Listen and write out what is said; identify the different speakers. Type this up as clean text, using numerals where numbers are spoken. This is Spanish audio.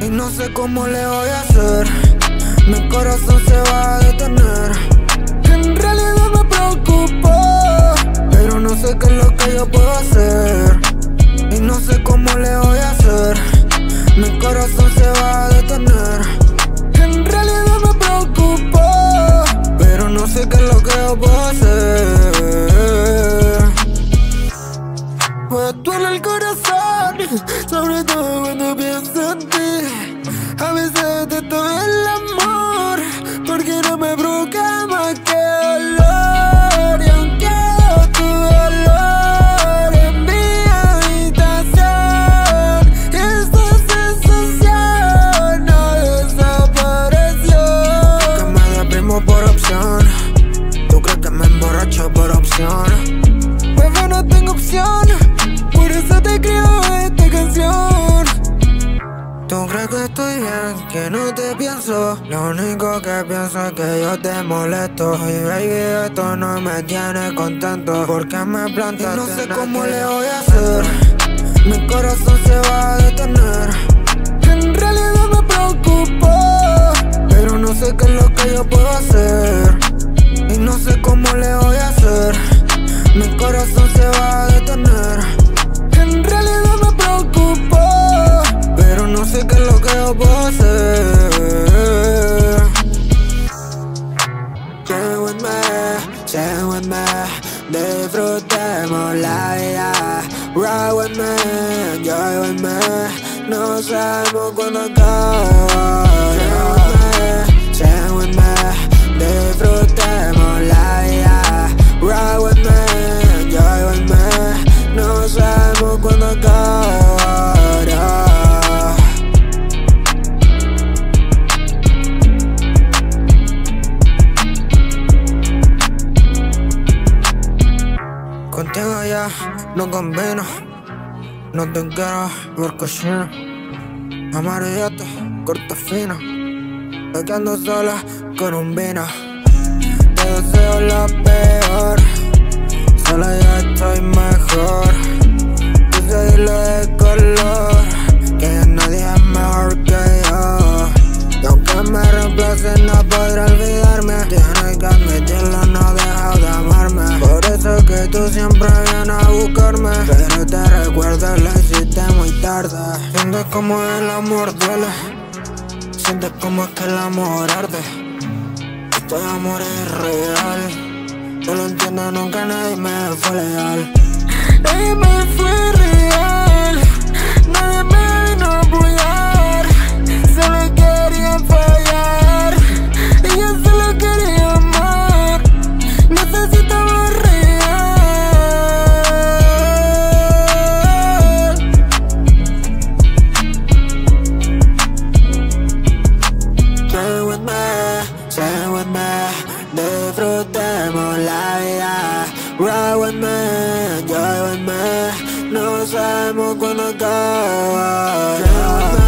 Speaker 1: y no sé cómo le voy a hacer. Mi corazón se va a detener. En realidad me preocupo, pero no sé qué es lo que yo puedo hacer, y no sé cómo le voy a hacer. Mi corazón se va a detener. En realidad me preocupo, pero no sé qué es lo que yo puedo hacer. Me duele el corazón, sobre todo cuando pienso en ti. A veces te doy el amor, porque no me provoca más que dolor. Y aunque tu dolor en mi habitación, esta sensación no desapareció. Que me deprimo por opción, tú crees que me emborracho por opción. Bebé, no tengo opción, por eso te escribo esta canción. Tú crees que estoy bien, que no te pienso. Lo único que pienso es que yo te molesto. Y baby, esto no me tiene contento, porque me plantaste. Y no sé cómo le voy a hacer. Mi corazón se va a detener. En realidad me preocupo, pero no sé qué es lo que yo puedo hacer, y no sé cómo le voy a hacer. Mi corazón se va a detener. En realidad me preocupo, pero no sé qué es lo que yo puedo hacer. Stay with me, disfrutemos la vida. Ride with me, enjoy with me, no sabemos cuándo acaba. Stay with me, disfrutemos la vida. Ride with me, enjoy with me, no sabemos cuándo acabará. Contigo ya no combino, no te quiero ver cochino. Amarillete, corta fino, me quedo sola con un vino. Te deseo lo peor, solo yo estoy mejor. Quise irlo de color, que nadie es mejor que yo. Y aunque me reemplacen no podré olvidarme. Tienes que admitirlo, no dejas de amarme. Por eso es que tú siempre vienes a buscarme, pero te recuerdo, lo hiciste muy tarde. Sientes como el amor duele, sientes como es que el amor arde. Este amor es real, no lo entiendo, nunca nadie me fue leal. Nadie me fue real, nadie me vino a apoyar. Solo quería fallar, y yo solo quería amar. Necesitaba real. Stay with me, disfrutemos la vida. Ride with me, enjoy with me, no sabemos cuándo acaba.